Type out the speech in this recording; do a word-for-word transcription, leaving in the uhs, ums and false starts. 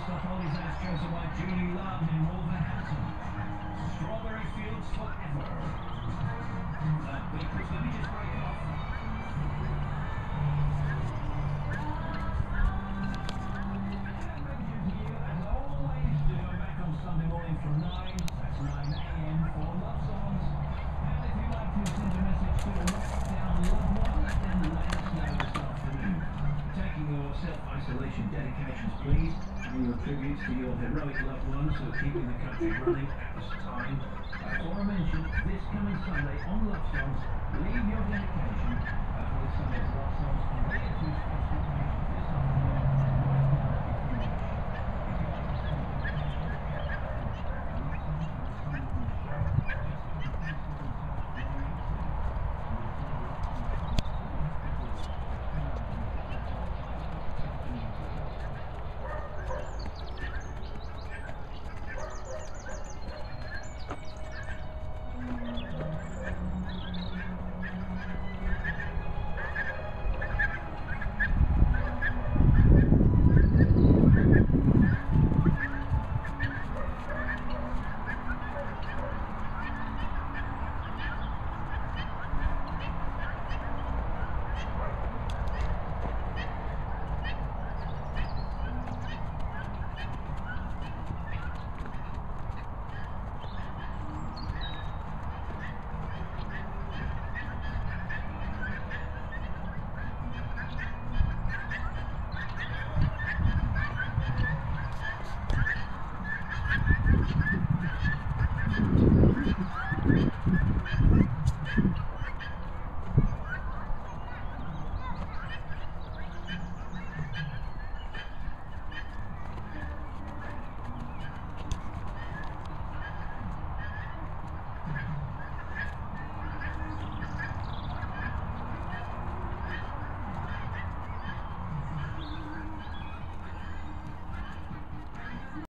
the Hollies as chosen by Julie Love in Wolverhampton. Strawberry Fields Forever. That beat was, let me just break it off. And mention to you, as I always do, I'm back on Sunday morning from nine, that's nine a m for Love Songs. And if you'd like to send a message to a lockdown loved one, then let us know this afternoon. Taking your self-isolation dedications, please, and your tributes to your heroic loved ones who are keeping the country running at this time. As I mentioned, this coming Sunday on Love Songs, leave your dedication uh, for this Sunday's Love Songs on Radio two